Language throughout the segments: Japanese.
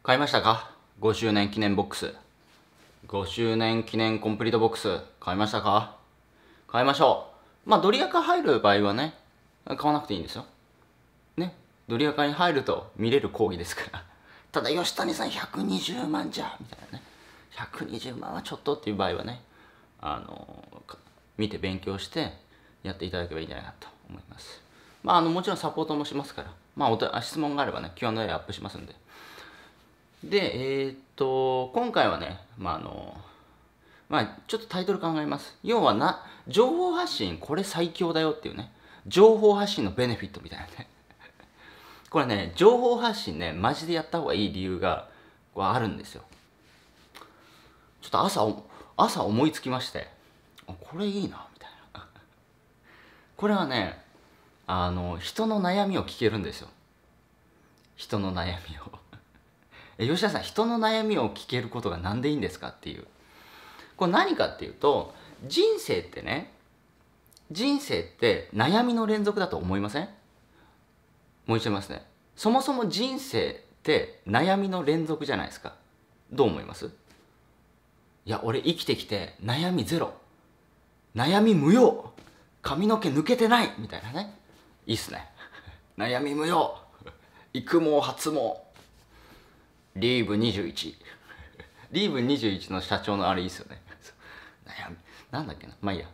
買いましたか？ 5 周年記念ボックス。5周年記念コンプリートボックス。買いましたか？買いましょう。まあ、ドリアカ入る場合はね、買わなくていいんですよ。ね。ドリアカに入ると見れる講義ですから。ただ、吉谷さん120万じゃ、みたいなね。120万はちょっとっていう場合はね、見て勉強してやっていただければいいんじゃないかと思います。まあ、もちろんサポートもしますから、まあ、質問があればね、Q&A アップしますんで。で、今回はね、ちょっとタイトル考えます。要は情報発信、これ最強だよっていうね、情報発信のベネフィットみたいなね。これね、情報発信ね、マジでやった方がいい理由があるんですよ。ちょっと朝思いつきまして、これいいな、みたいな。これはね、人の悩みを聞けるんですよ。人の悩みを。吉田さん、人の悩みを聞けることがなんでいいんですかっていう。これ何かっていうと、人生って悩みの連続だと思いません？もう一度言いますね。そもそも人生って悩みの連続じゃないですか。どう思います？いや、俺生きてきて悩みゼロ。悩み無用。髪の毛抜けてないみたいなね。いいっすね。悩み無用。育毛発毛。リーブ21。リーブ21の社長のあれいいっすよね。悩み。なんだっけな。まあいいや。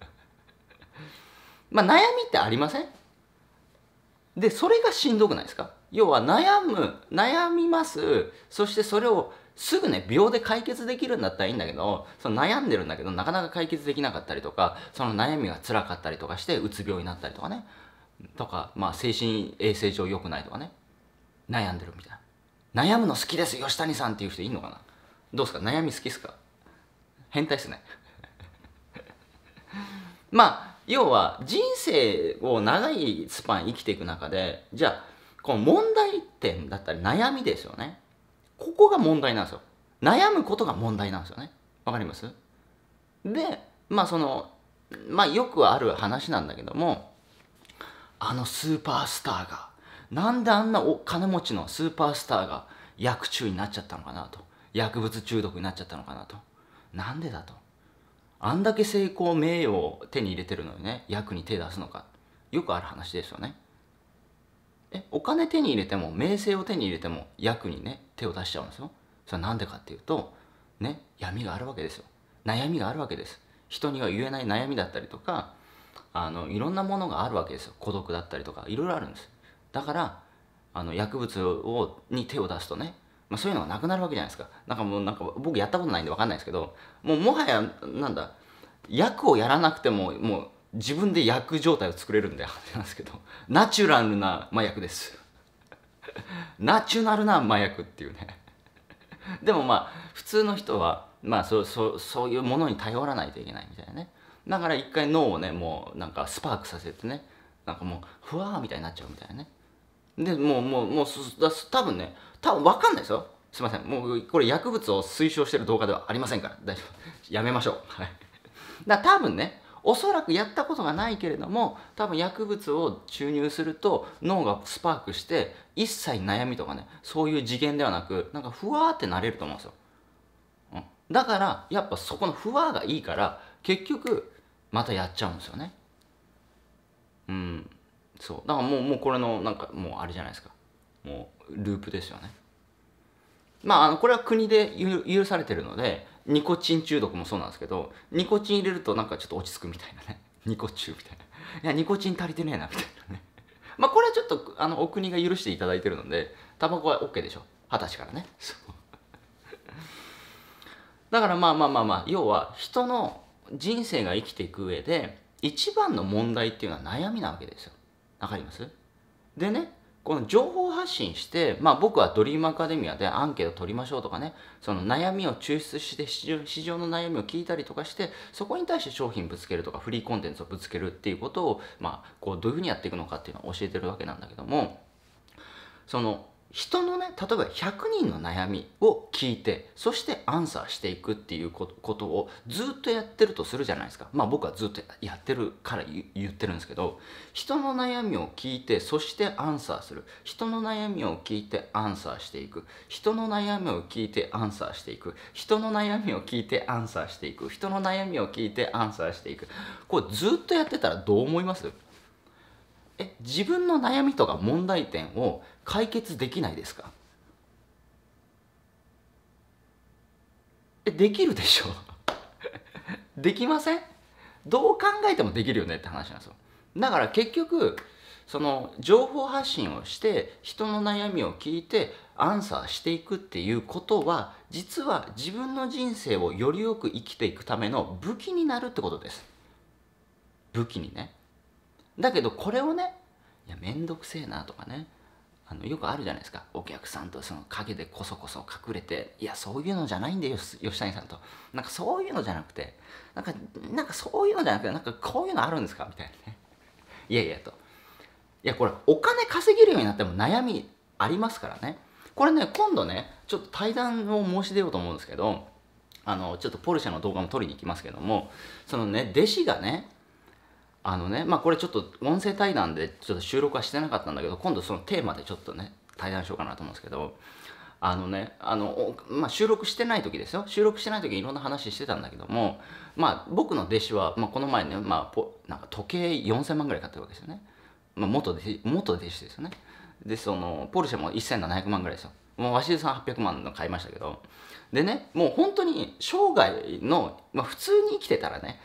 まあ悩みってありません？で、それがしんどくないですか？要は悩みます。そしてそれをすぐね、秒で解決できるんだったらいいんだけど、その悩んでるんだけど、なかなか解決できなかったりとか、その悩みが辛かったりとかして、うつ病になったりとかね。とか、まあ精神衛生上良くないとかね。悩んでるみたいな。悩むの好きです、吉谷さんっていう人いんのかな？どうですか？悩み好きですか？変態っすね。まあ、要は人生を長いスパン生きていく中で、じゃあ、この問題点だったり悩みですよね。ここが問題なんですよ。悩むことが問題なんですよね。わかります？で、よくある話なんだけども、あのスーパースターが、なんであんなお金持ちのスーパースターが薬中になっちゃったのかなと。薬物中毒になっちゃったのかなと。なんでだと。あんだけ成功名誉を手に入れてるのにね、役に手出すのか。よくある話ですよね。お金手に入れても、名声を手に入れても、役にね、手を出しちゃうんですよ。それはなんでかっていうと、ね、闇があるわけですよ。悩みがあるわけです。人には言えない悩みだったりとか、いろんなものがあるわけですよ。孤独だったりとか、いろいろあるんです。だから、薬物に手を出すとね、そういうのがなくなるわけじゃないですか。僕やったことないんで分かんないですけど、もはや薬をやらなくてももう自分で薬状態を作れるんでなんですけど、ナチュラルな麻薬です。ナチュラルな麻薬っていうね。でも普通の人はそういうものに頼らないといけないみたいなね。だから一回脳をね、もうスパークさせてね、もうふわーみたいになっちゃうみたいなね。で多分分かんないですよ。すいません、もうこれ薬物を推奨してる動画ではありませんから、大丈夫、やめましょう。はい。多分ね、おそらくやったことがないけれども、多分薬物を注入すると脳がスパークして一切悩みとかね、そういう次元ではなく、ふわーってなれると思うんですよ。だからやっぱそこのふわーがいいから、結局またやっちゃうんですよね。そうだからもうこれのもうあれじゃないですか。もうループですよね。これは国で許されてるので、ニコチン中毒もそうなんですけど、ニコチン入れるとちょっと落ち着くみたいなね。ニコチュウみたいな。いや、ニコチン足りてねえな、みたいなね。これはちょっと、お国が許していただいてるので、タバコは OK でしょ。20歳からね。そう。だから要は、人の人生が生きていく上で、一番の問題っていうのは悩みなわけですよ。わかります？でね、この情報発信して、僕はドリームアカデミアでアンケート取りましょうとかね、その悩みを抽出して市場の悩みを聞いたりとかして、そこに対して商品ぶつけるとかフリーコンテンツをぶつけるっていうことを、どういうふうにやっていくのかっていうのを教えてるわけなんだけども、 人のね、例えば100人の悩みを聞いて、そしてアンサーしていくっていうことをずっとやってるとするじゃないですか。まあ僕はずっとやってるから言ってるんですけど、人の悩みを聞いて、そしてアンサーする。人の悩みを聞いてアンサーしていく。人の悩みを聞いてアンサーしていく。人の悩みを聞いてアンサーしていく。人の悩みを聞いてアンサーしていく。これずっとやってたらどう思います？自分の悩みとか問題点を解決できないですか？できるでしょ？できません？どう考えてもできるよねって話なんですよ。だから結局その情報発信をして人の悩みを聞いてアンサーしていくっていうことは、実は自分の人生をよりよく生きていくための武器になるってことです。武器にね。だけどこれをね、いやめんどくせえなとかね、よくあるじゃないですか。お客さんとその陰でこそこそ隠れて、いやそういうのじゃないんだよ吉谷さんと、なんかそういうのじゃなくて、なんかそういうのじゃなくて、なんかこういうのあるんですかみたいなね。いやいやと、いやこれお金稼げるようになっても悩みありますからね。これね、今度ねちょっと対談を申し出ようと思うんですけど、ちょっとポルシェの動画も撮りに行きますけども、そのね弟子がね、まあこれちょっと音声対談でちょっと収録はしてなかったんだけど、今度そのテーマでちょっとね対談しようかなと思うんですけど、まあ、収録してない時ですよ。収録してない時にいろんな話してたんだけども、まあ僕の弟子は、まあ、この前ね、まあ、なんか時計4000万ぐらい買ってるわけですよね。まあ、元弟子ですよね。でそのポルシェも1700万ぐらいですよ。もう鷲津さん800万の買いましたけど、でね、もう本当に生涯の、まあ、普通に生きてたらね、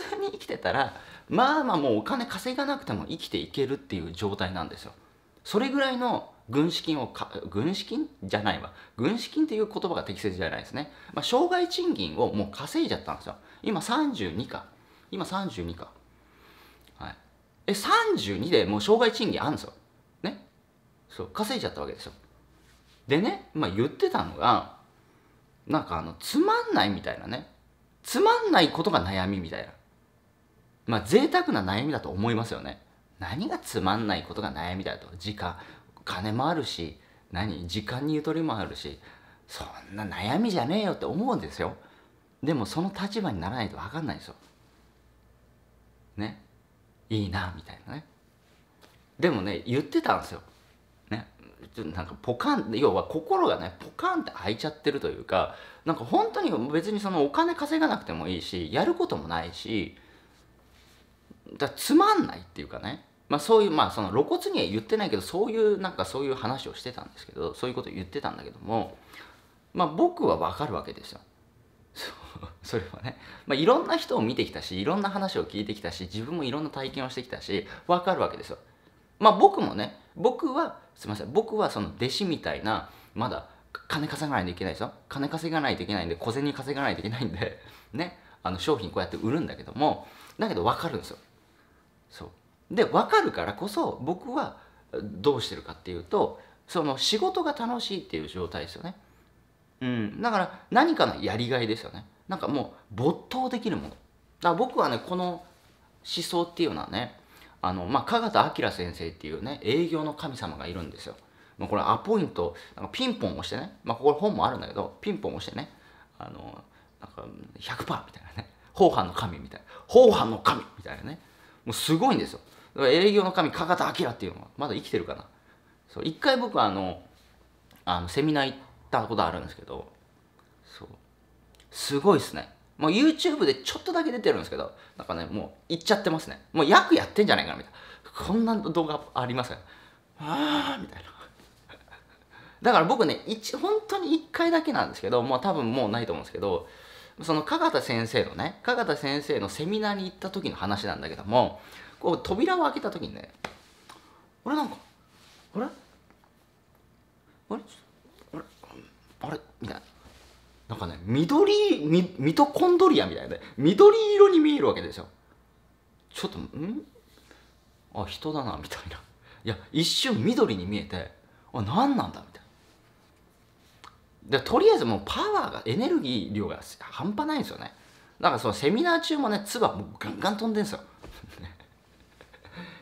まあもうお金稼がなくても生きていけるっていう状態なんですよ。それぐらいの軍資金軍資金じゃないわ。軍資金っていう言葉が適切じゃないですね。まあ、生涯賃金をもう稼いじゃったんですよ。今32か。今32か。はい。32でもう生涯賃金あるんですよ。ね。そう、稼いじゃったわけですよ。でね、まあ言ってたのが、なんかつまんないみたいなね。つまんないことが悩みみたいな。まあ贅沢な悩みだと思いますよね。何がつまんないことが悩みだと。金もあるし、時間にゆとりもあるし、そんな悩みじゃねえよって思うんですよ。でもその立場にならないと分かんないですよ。ね。いいな、みたいなね。でもね、言ってたんですよ。ね。ちょっとなんかポカン、要は心がね、ポカンって開いちゃってるというか、なんか本当に別にそのお金稼がなくてもいいし、やることもないし、つまんないっていうかね、まあそういう、まあその露骨には言ってないけど、そういう話をしてたんですけど、そういうことを言ってたんだけども、まあ僕はわかるわけですよ。それはね、まあ、いろんな人を見てきたし、いろんな話を聞いてきたし、自分もいろんな体験をしてきたし、わかるわけですよ。まあ僕もね、すいません、僕はその弟子みたいな、まだ金稼がないといけないですよ。金稼がないといけないんで、小銭稼がないといけないんで、ね、商品こうやって売るんだけども、だけどわかるんですよ。そうで分かるからこそ、僕はどうしてるかっていうと、その仕事が楽しいっていう状態ですよね。だから何かのやりがいですよね。なんかもう没頭できるものだから僕はね、この思想っていうのはね、まあ加賀田明先生っていうね営業の神様がいるんですよ。まあ、これアポイントなんかピンポン押してね、まあここ本もあるんだけど、ピンポン押してね、なんか100%みたいなね、奉飯の神みたいな、奉飯の神みたいなね、もうすごいんですよ。だから営業の神加賀田明っていうのはまだ生きてるかな。そう一回僕はセミナー行ったことあるんですけど、そうすごいっすね。もう YouTube でちょっとだけ出てるんですけど、なんかねもう行っちゃってますね。もう役やってんじゃないかなみたいな、こんな動画ありますから、あーみたいな。だから僕ね本当に1回だけなんですけど、もう多分もうないと思うんですけど、その加賀先生のセミナーに行った時の話なんだけども、こう扉を開けた時にね、あれなんかあれあれあれあれみたいな、なんかねミトコンドリアみたいなね、緑色に見えるわけですよ。ちょっと人だなみたいな。いや一瞬緑に見えて、何なんだみたいな。でとりあえずもうパワーが、エネルギー量が半端ないんですよね。だからそのセミナー中もね、唾もうガンガン飛んでんですよ。いや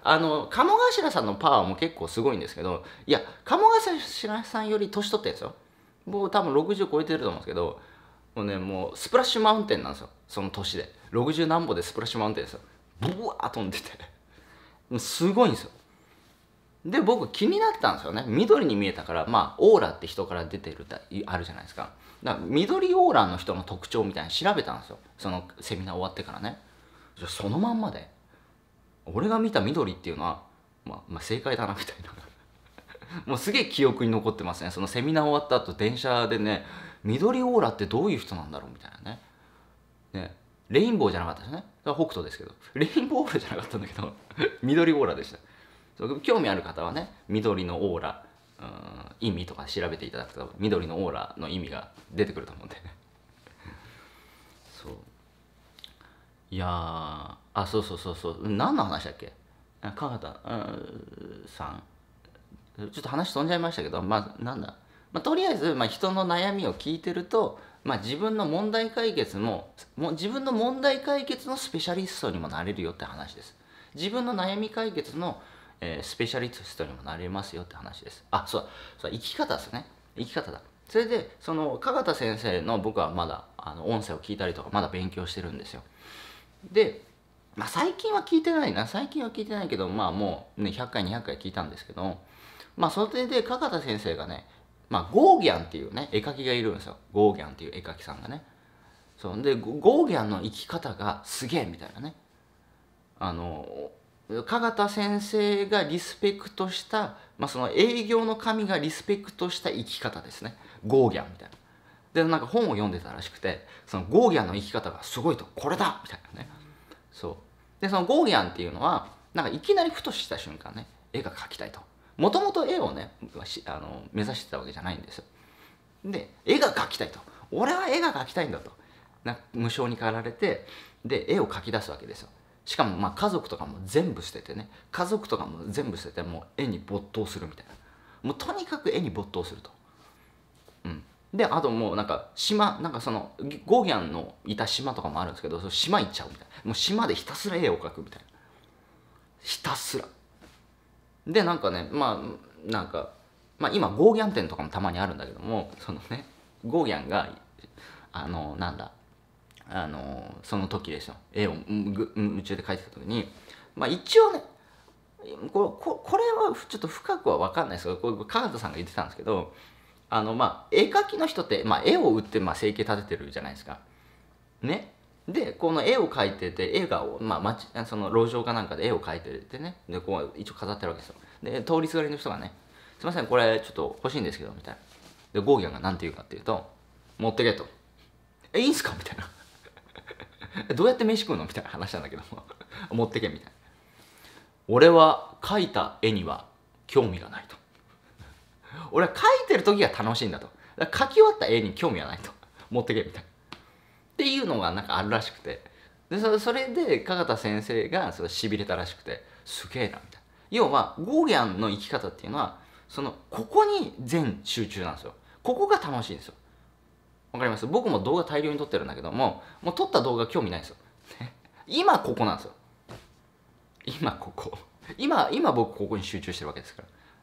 鴨頭さんのパワーも結構すごいんですけど、いや鴨頭さんより年取ってるんですよ。僕多分60超えてると思うんですけど、もうね、もうスプラッシュマウンテンなんですよ、その年で。60何歩でスプラッシュマウンテンですよ。ブワー飛んでてすごいんですよ。で僕気になったんですよね。緑に見えたから、まあオーラって人から出てるってあるじゃないですか。だから緑オーラの人の特徴みたいに調べたんですよ、そのセミナー終わってからね。そのまんまで、俺が見た緑っていうのは、まあ正解だなみたいなもうすげえ記憶に残ってますね。そのセミナー終わった後電車でね、緑オーラってどういう人なんだろうみたいなね。レインボーじゃなかったですね。だから北斗ですけど、レインボーオーラじゃなかったんだけど緑オーラでした。興味ある方はね、緑のオーラ、意味とか調べていただくと緑のオーラの意味が出てくると思うんでね。そう、いやそう何の話だっけ。川畑さん、ちょっと話飛んじゃいましたけど、なんだ、とりあえず、人の悩みを聞いてると、自分の問題解決自分の問題解決のスペシャリストにもなれるよって話です。自分の悩み解決の、スペシャリストにもなれますよって話です。そう生き方ですね。生き方だ。それでその加賀田先生の、僕はまだ音声を聞いたりとかまだ勉強してるんですよ。で、最近は聞いてないけど、もうね100回200回聞いたんですけど、それで加賀田先生がね、ゴーギャンっていうね絵描きがいるんですよ。ゴーギャンっていう絵描きさんがね。そうで、ゴーギャンの生き方がすげえみたいなね、加賀田先生がリスペクトした、その営業の神がリスペクトした生き方ですね、ゴーギャンみたいな。でなんか本を読んでたらしくて、そのゴーギャンの生き方がすごいと、これだみたいなね。そうで、そのゴーギャンっていうのはなんかいきなりふとした瞬間ね、絵が描きたいと。もともと絵をね目指してたわけじゃないんですよ。で絵が描きたいと、俺は絵が描きたいんだと、無償に駆られて、で絵を描き出すわけですよ。しかも家族とかも全部捨ててね、家族とかも全部捨てて、もう絵に没頭するみたいな。もうとにかく絵に没頭すると。であともうなんか島、なんかそのゴーギャンのいた島とかもあるんですけど、その島行っちゃうみたいな。もう島でひたすら絵を描くみたいな。ひたすら。でなんかね、なんか、今ゴーギャン展とかもたまにあるんだけども、そのねゴーギャンがなんだ、その時ですよ、絵を夢中で描いてた時に、一応ね、これはちょっと深くは分かんないですけど、これ加畑さんが言ってたんですけど、絵描きの人って、絵を売って生計立ててるじゃないですかね。でこの絵を描いてて、絵が、その路上かなんかで絵を描いててね、でこう一応飾ってるわけですよ。で通りすがりの人がね、すいませんこれちょっと欲しいんですけどみたいな。でゴーギャンが何て言うかっていうと、持ってけと。いいんすかみたいな。どうやって飯食うのみたいな話なんだけども持ってけみたいな。俺は描いた絵には興味がないと。俺は描いてる時が楽しいんだと。だから描き終わった絵に興味はないと。持ってけみたいな。っていうのがなんかあるらしくて。でそれで加賀田先生がしびれたらしくて、すげえなみたいな。要はゴーギャンの生き方っていうのは、ここに全集中なんですよ。ここが楽しいんですよ。わかります？僕も動画大量に撮ってるんだけども、もう撮った動画興味ないんですよ。今ここなんですよ。今ここ。今僕ここに集中してるわけですから。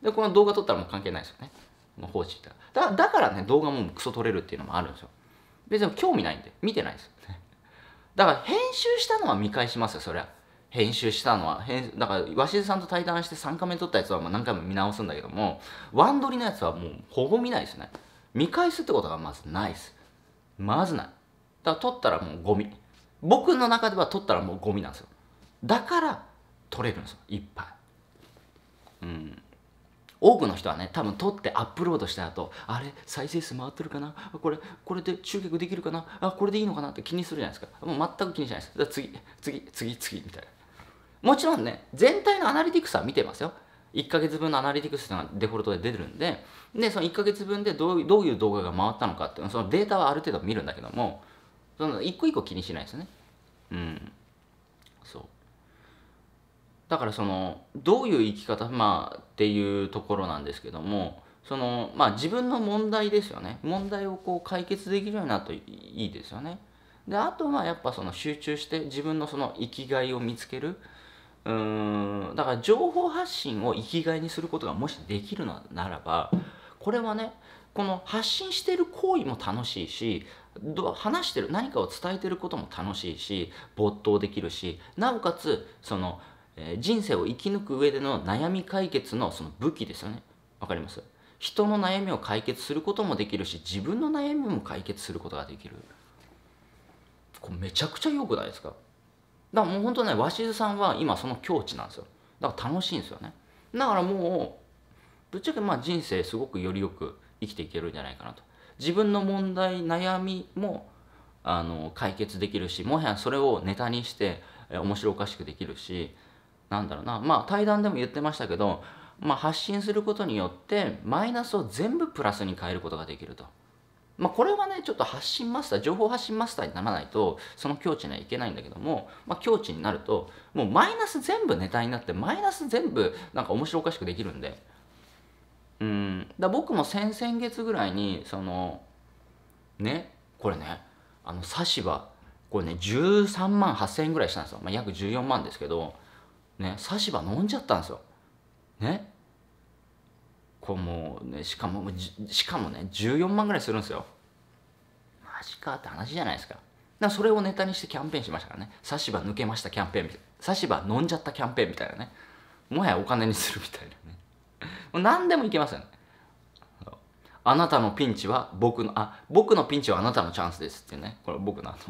でこの動画撮ったらもう関係ないですよね。もう放置だからね、動画もクソ撮れるっていうのもあるんですよ。別に興味ないんで見てないですよね。だから編集したのは見返しますよ、そりゃ。編集したのはだから鷲津さんと対談して3回目撮ったやつは何回も見直すんだけども、ワン撮りのやつはもうほぼ見ないですね。見返すってことがまずないです。まずない。だから撮ったらもうゴミ。僕の中では撮ったらもうゴミなんですよ。だから撮れるんですよ、いっぱい。多くの人はね、多分撮ってアップロードした後、あれ再生数回ってるかな、これで集客できるかな、これでいいのかなって気にするじゃないですか。もう全く気にしないです。だから次みたいな。もちろんね、全体のアナリティクスは見てますよ。1ヶ月分のアナリティクスがデフォルトで出てるんで、その1ヶ月分でどういう動画が回ったのかっていう、そのデータはある程度見るんだけども、その一個一個気にしないですね。そう。だからどういう生き方、っていうところなんですけども、自分の問題ですよね。問題を解決できるようになるといいですよね。であとはやっぱ集中して自分の生きがいを見つける。 だから情報発信を生きがいにすることがもしできるのならば、これはね、この発信している行為も楽しいし、話してる何かを伝えてることも楽しいし、没頭できるし、なおかつ人生を生き抜く上での悩み解決のその武器ですよね。わかります？人の悩みを解決することもできるし、自分の悩みも解決することができる。これめちゃくちゃ良くないですか？だからもう本当ね、鷲津さんは今その境地なんですよ。だから楽しいんですよね。だからもうぶっちゃけ人生すごくよりよく生きていけるんじゃないかなと。自分の問題悩みも解決できるし、もはやそれをネタにして面白おかしくできるし、なんだろうな、対談でも言ってましたけど、発信することによってマイナスを全部プラスに変えることができると。これはね、ちょっと発信マスター、情報発信マスターにならないとその境地にはいけないんだけども、境地になるともうマイナス全部ネタになって、マイナス全部なんか面白おかしくできるんで、僕も先々月ぐらいにこれね、差し歯、これね13万8000円ぐらいしたんですよ。約14万ですけどね、差し歯飲んじゃったんですよね。こうもうね、しかもね14万ぐらいするんですよ。マジかって話じゃないですか。だからそれをネタにしてキャンペーンしましたからね。差し歯抜けましたキャンペーンみたいな、差し歯飲んじゃったキャンペーンみたいなね。もはやお金にするみたいなね。もう何でもいけますよね。あなたのピンチは僕のピンチはあなたのチャンスですっていうね。これ僕の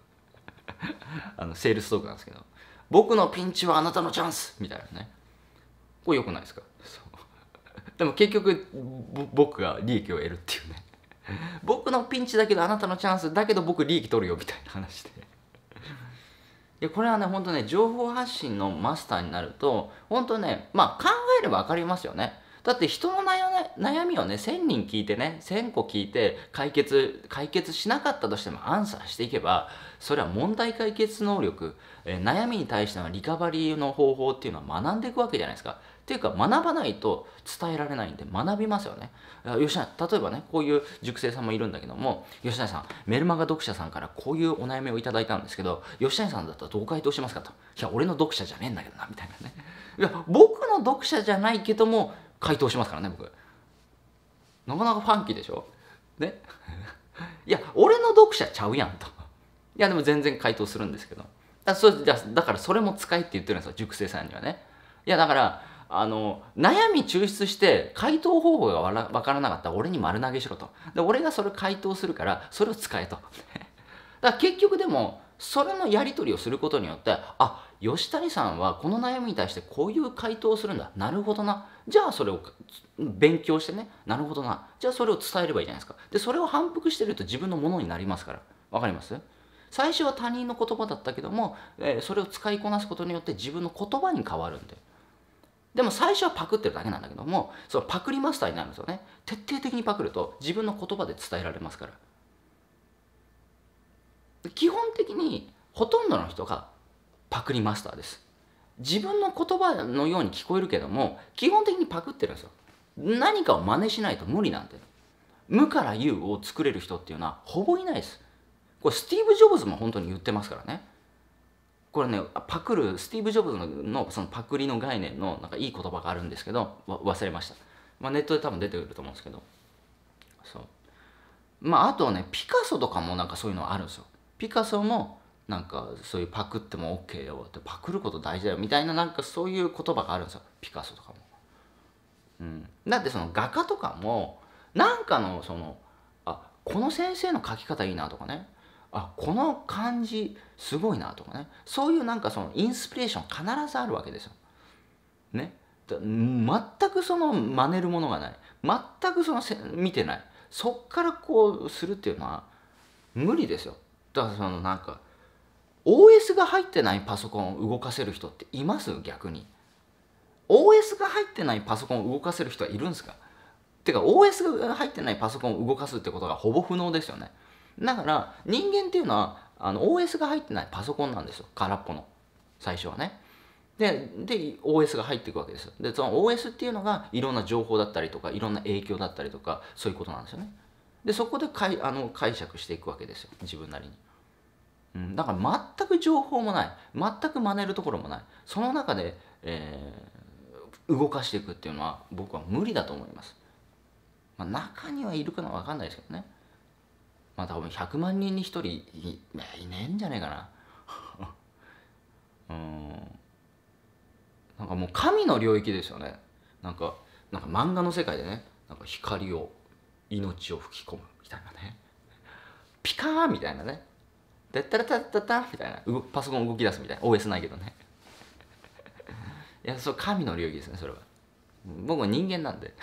セールストークなんですけど、僕のピンチはあなたのチャンスみたいなね。これ良くないですか？でも結局僕が利益を得るっていうね。僕のピンチだけどあなたのチャンスだけど僕利益取るよみたいな話で。いやこれはね、本当ね、情報発信のマスターになると本当ね、考えれば分かりますよね。だって人の悩みをね、1000人聞いてね、1000個聞いて解決しなかったとしてもアンサーしていけば、それは問題解決能力、悩みに対してのリカバリーの方法っていうのは学んでいくわけじゃないですか。っていうか学ばないと伝えられないんで学びますよね。吉田、例えばね、こういう塾生さんもいるんだけども、吉谷さん、メルマガ読者さんからこういうお悩みをいただいたんですけど、吉谷さんだったらどう回答しますかと。いや、俺の読者じゃねえんだけどな、みたいなね。いや、僕の読者じゃないけども、回答しますからね、僕。なかなかファンキーでしょね。いや、俺の読者ちゃうやんと。いや、でも全然回答するんですけど。だからそれも使いって言ってるんですよ、塾生さんにはね。いや、だから、悩み抽出して回答方法がわからなかったら俺に丸投げしろと。で、俺がそれ回答するから、それを使えと。だから結局でも、それのやり取りをすることによって、吉谷さんはこの悩みに対してこういう回答をするんだ。なるほどな。じゃあそれを勉強してね。なるほどな。じゃあそれを伝えればいいじゃないですか。で、それを反復してると自分のものになりますから。わかります？最初は他人の言葉だったけども、それを使いこなすことによって自分の言葉に変わるんで。でも最初はパクってるだけなんだけども、そのパクリマスターになるんですよね。徹底的にパクると自分の言葉で伝えられますから。基本的にほとんどの人がパクリマスターです。自分の言葉のように聞こえるけども、基本的にパクってるんですよ。何かを真似しないと無理なんて。無から有を作れる人っていうのはほぼいないです。これスティーブ・ジョブズも本当に言ってますからね。これね、パクるスティーブ・ジョブズのそのパクリの概念のなんかいい言葉があるんですけど、忘れました。ネットで多分出てくると思うんですけど、そう。あとはね、ピカソとかもなんかそういうのあるんですよ。ピカソもなんかそういうパクっても OK よって、パクること大事だよみたいな、なんかそういう言葉があるんですよ、ピカソとかも。だってその画家とかもなんかのこの先生の描き方いいなとかね、この漢字すごいなとかね、そういうなんかそのインスピレーション必ずあるわけですよ。ね。全くその真似るものがない。全く見てない。そっからこうするっていうのは無理ですよ。だからなんか OS が入ってないパソコンを動かせる人っています？逆に OS が入ってないパソコンを動かせる人はいるんですか？てか OS が入ってないパソコンを動かすってことがほぼ不能ですよね。だから人間っていうのはOS が入ってないパソコンなんですよ、空っぽの。最初はね。で OS が入っていくわけですよ。でその OS っていうのがいろんな情報だったりとかいろんな影響だったりとか、そういうことなんですよね。でそこで解釈していくわけですよ、自分なりに。 だから全く情報もない、全く真似るところもない、その中で、動かしていくっていうのは僕は無理だと思います。中にはいるかな、分かんないですけどね。多分100万人に1人いねえんじゃねえかな。なんかもう神の領域ですよね。なんか漫画の世界でね、なんか光を、命を吹き込むみたいなね、ピカーンみたいなね、タッタラタッタッタみたいな、パソコン動き出すみたいな、 OS ないけどね。いや、そう神の領域ですね、それは。僕は人間なんで。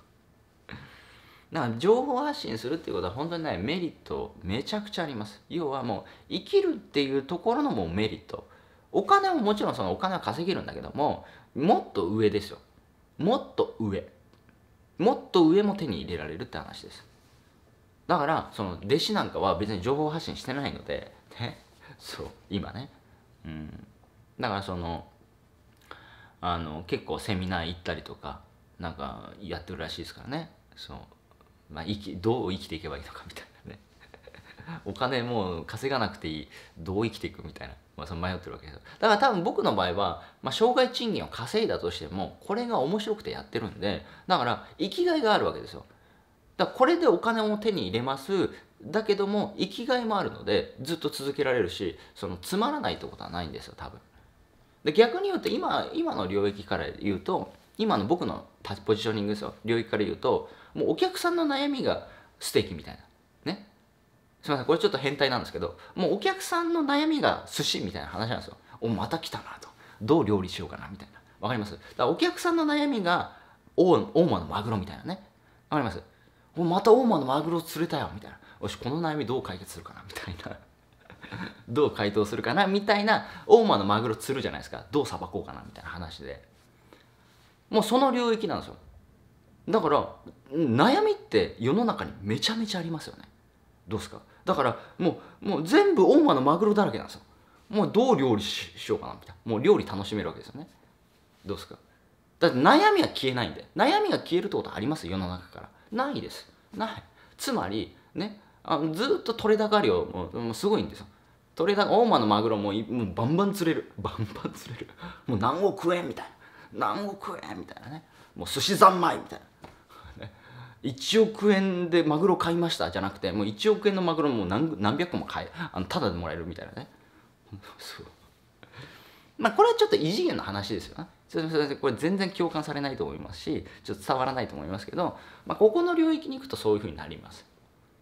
だから情報発信するっていうことは本当にね、メリットめちゃくちゃあります。要はもう生きるっていうところのもうメリット、お金ももちろんそのお金は稼げるんだけども、もっと上ですよ。もっと上も手に入れられるって話です。だからその弟子なんかは別に情報発信してないのでね、そう今ね、だからその結構セミナー行ったりとかなんかやってるらしいですからね。そう、どう生きていけばいいのかみたいなね。お金もう稼がなくていい、どう生きていくみたいな、その迷ってるわけですよ。だから多分僕の場合は、生涯賃金を稼いだとしてもこれが面白くてやってるんで、だから生きがいがあるわけですよ。だからこれでお金を手に入れます、だけども生きがいもあるのでずっと続けられるし、そのつまらないってことはないんですよ多分。で逆に言うと今の領域から言うと、今の僕のポジショニングですよ、領域から言うと、もうお客さんの悩みがステーキみたいなね、すみませんこれちょっと変態なんですけど、もうお客さんの悩みが寿司みたいな話なんですよ。また来たなと、どう料理しようかなみたいな、わかります？だからお客さんの悩みが大間のマグロみたいなね、わかります？また大間のマグロ釣れたよみたいな、よしこの悩みどう解決するかなみたいな、どう回答するかなみたいな、大間のマグロ釣るじゃないですか、どうさばこうかなみたいな話で、もうその領域なんですよ。だから悩みって世の中にめちゃめちゃありますよね。どうですか？だからもう全部大間のマグロだらけなんですよ。もうどう料理 しようかなみたいな、もう料理楽しめるわけですよね。どうですか？だって悩みは消えないんで、悩みが消えるってことあります？世の中からないです。ない。つまりね、ずっと取れ高量もうすごいんですよ。取れ高、大間のマグロもうバンバン釣れる、バンバン釣れる、もう何億円みたいな、何億円みたいなね、もう寿司三昧みたいな、ね、1億円でマグロ買いましたじゃなくて、もう1億円のマグロも何百個もタダでもらえるみたいなね。そう、これはちょっと異次元の話ですよね。これ全然共感されないと思いますし、ちょっと伝わらないと思いますけど、ここの領域に行くとそういうふうになります。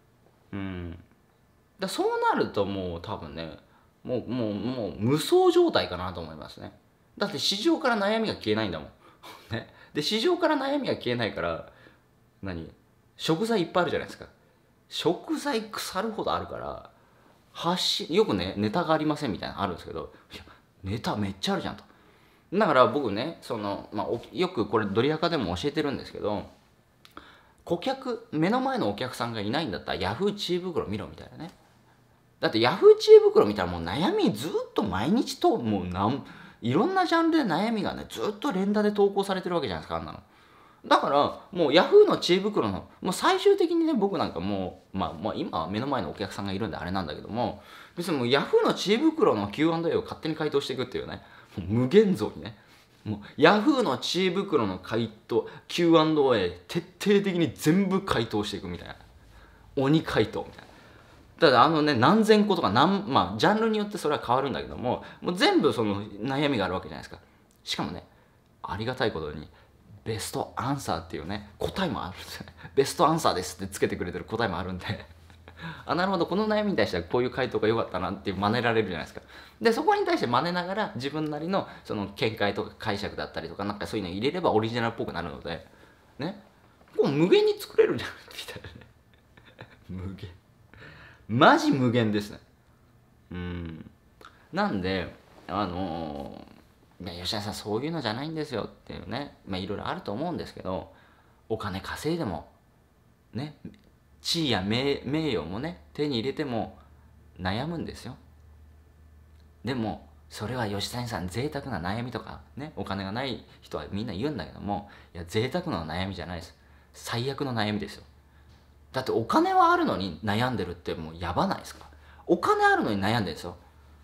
そうなるともう多分ね、もう無双状態かなと思いますね。だって市場から悩みが消えないんだもん。ね、で市場から悩みが消えないから、食材いっぱいあるじゃないですか。食材腐るほどあるから、よくねネタがありませんみたいなのあるんですけど、いやネタめっちゃあるじゃんと。だから僕ね、よくこれドリアカでも教えてるんですけど、目の前のお客さんがいないんだったらヤフー知恵袋見ろみたいなね。だってヤフー知恵袋見たらもう悩みずっと毎日といろんなジャンルで悩みがねずっと連打で投稿されてるわけじゃないですか、あんなの。だからもうヤフーの知恵袋のもう最終的にね、僕なんかもう今は目の前のお客さんがいるんであれなんだけども、別にもうヤフーの知恵袋の Q&A を勝手に回答していくっていうね、もう無限像にね、もうヤフーの知恵袋の回答 Q&A 徹底的に全部回答していくみたいな、鬼回答みたいな。ただ何千個とかジャンルによってそれは変わるんだけども、もう全部その悩みがあるわけじゃないですか。しかもね、ありがたいことにベストアンサーっていうね答えもあるんですよね。ベストアンサーですってつけてくれてる答えもあるんでなるほど、この悩みに対してはこういう回答が良かったなっていう真似られるじゃないですか。でそこに対して真似ながら自分なりのその見解とか解釈だったりとかなんかそういうの入れればオリジナルっぽくなるのでね、もう無限に作れるじゃんみたいなね。無限、マジ無限ですね。なんで吉田さんそういうのじゃないんですよっていうね、いろいろあると思うんですけど、お金稼いでもね、地位や名誉もね手に入れても悩むんですよ。でもそれは吉谷さん贅沢な悩みとかね、お金がない人はみんな言うんだけども、いや贅沢な悩みじゃないです。最悪の悩みですよ。だってお金はあるのに悩んでるってもうやばないですか。 お金あるのに悩んでるんですよ。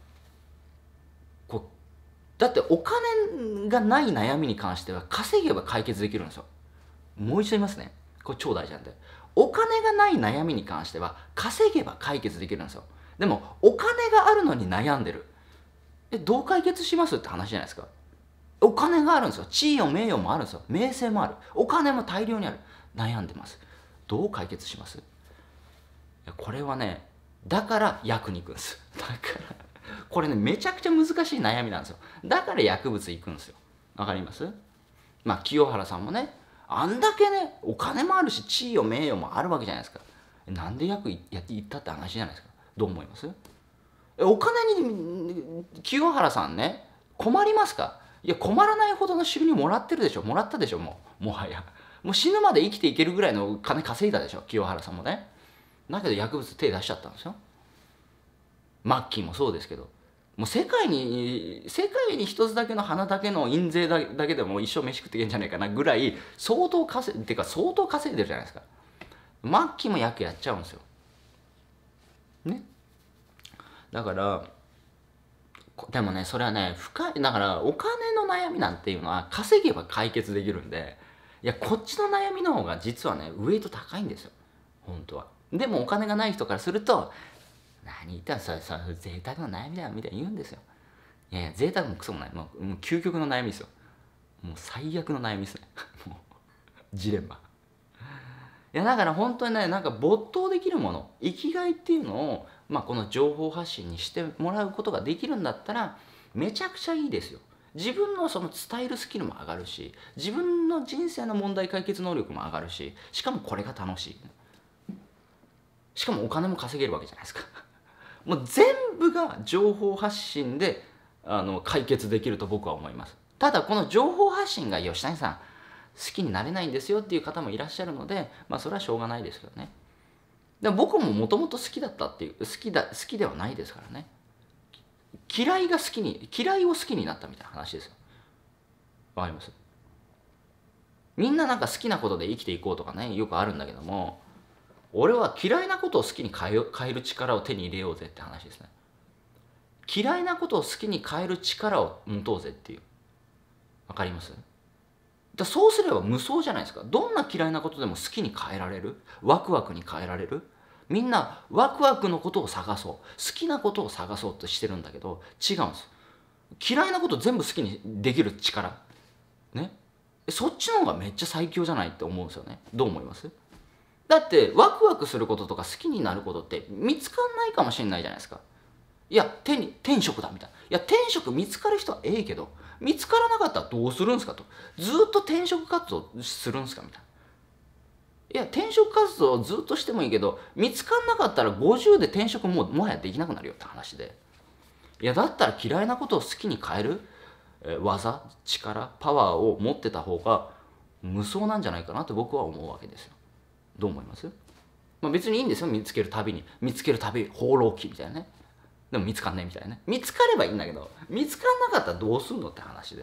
だってお金がない悩みに関しては稼げば解決できるんですよ。もう一度言いますね。これ超大事なんで。お金がない悩みに関しては稼げば解決できるんですよ。でもお金があるのに悩んでる。どう解決しますって話じゃないですか。お金があるんですよ。地位も名誉もあるんですよ。名声もある。お金も大量にある。悩んでます。どう解決します？これはね、だから薬に行くんです。だからこれね、めちゃくちゃ難しい悩みなんですよ。だから薬物行くんですよ。わかります？まあ清原さんもね、あんだけね、お金もあるし地位も名誉もあるわけじゃないですか。なんで薬やって行ったって話じゃないですか。どう思います？お金に清原さんね、困りますか？いや、困らないほどの収入もらってるでしょ。もらったでしょ。もはやもう死ぬまで生きていけるぐらいの金稼いだでしょ、清原さんもね。だけど薬物手出しちゃったんですよ。マッキーもそうですけど、もう世界に一つだけの花だけの印税だけでも一生飯食っていけんじゃないかなぐらい相当稼いでか相当稼いでるじゃないですか。マッキーも役やっちゃうんですよね。だからでもね、それはね、深い。だからお金の悩みなんていうのは稼げば解決できるんで、いや、こっちの悩みの方が実はね、ウエイト高いんですよ、本当は。でもお金がない人からすると、何言ったらそれ贅沢な悩みだよみたいに言うんですよ。いやいや、贅沢もクソもない。もう究極の悩みですよ。もう最悪の悩みですね。もうジレンマ。いや、だから本当にね、なんか没頭できるもの、生きがいっていうのを、まあ、この情報発信にしてもらうことができるんだったらめちゃくちゃいいですよ。自分のその伝えるスキルも上がるし、自分の人生の問題解決能力も上がるし、しかもこれが楽しい。しかもお金も稼げるわけじゃないですか。もう全部が情報発信で解決できると僕は思います。ただこの情報発信が吉谷さん好きになれないんですよっていう方もいらっしゃるので、まあそれはしょうがないですけどね。でも僕ももともと好きだったっていう、好きではないですからね。嫌いを好きになったみたいな話ですよ。わかります？みんななんか好きなことで生きていこうとかね、よくあるんだけども、俺は嫌いなことを好きに変える力を手に入れようぜって話ですね。嫌いなことを好きに変える力を持とうぜっていう。わかります？そうすれば無双じゃないですか。どんな嫌いなことでも好きに変えられる。ワクワクに変えられる。みんなワクワクのことを探そう。好きなことを探そうとしてるんだけど、違うんです。嫌いなこと全部好きにできる力。ね。そっちの方がめっちゃ最強じゃないって思うんですよね。どう思います？だってワクワクすることとか好きになることって見つかんないかもしれないじゃないですか。いや、転職だみたいな。いや、転職見つかる人はええけど、見つからなかったらどうするんすかと。ずっと転職活動するんすかみたいな。いや、転職活動をずっとしてもいいけど、見つからなかったら50で転職もはやできなくなるよって話で。いや、だったら嫌いなことを好きに変える、技、力、パワーを持ってた方が無双なんじゃないかなって僕は思うわけですよ。どう思います？まあ、別にいいんですよ、見つけるたび放浪記みたいなね。でも見つかんないみたいなね。見つかればいいんだけど、見つかんなかったらどうすんのって話で。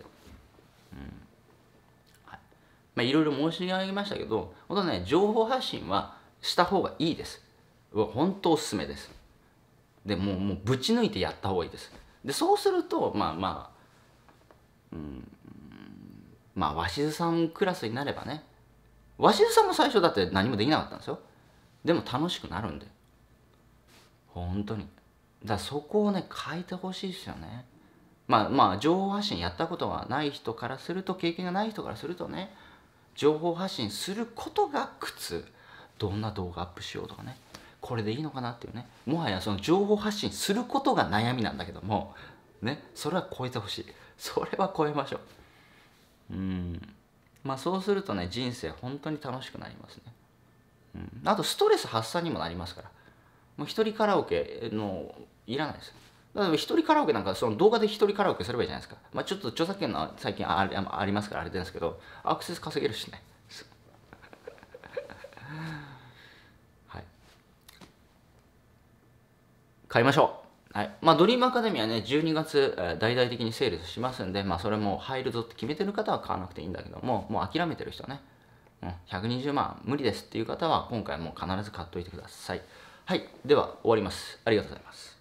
はい。まあいろいろ申し上げましたけど、本当ね、情報発信はした方がいいです。本当おすすめです。でもうぶち抜いてやった方がいいです。で、そうすると、まあ、鷲津さんクラスになればね、鷲津さんも最初だって何もできなかったんですよ。でも楽しくなるんで。本当に。だからそこをね、変えてほしいですよね。まあ情報発信やったことがない人からすると、経験がない人からするとね、情報発信することが苦痛。どんな動画アップしようとかね、これでいいのかなっていうね、もはやその情報発信することが悩みなんだけどもね、それは超えてほしい。それは超えましょう。まあそうするとね、人生本当に楽しくなりますね。あとストレス発散にもなりますから。もう一人カラオケのいらないです。だから一人カラオケなんかその動画で一人カラオケすればいいじゃないですか。まあちょっと著作権の最近ありますからあれですけど、アクセス稼げるしね。はい。買いましょう。はい。まあドリームアカデミーはね、12月、大々的にセールしますんで、まあそれも入るぞって決めてる方は買わなくていいんだけども、もう諦めてる人ね、120万無理ですっていう方は今回もう必ず買っといてください。 はい、では終わります。ありがとうございます。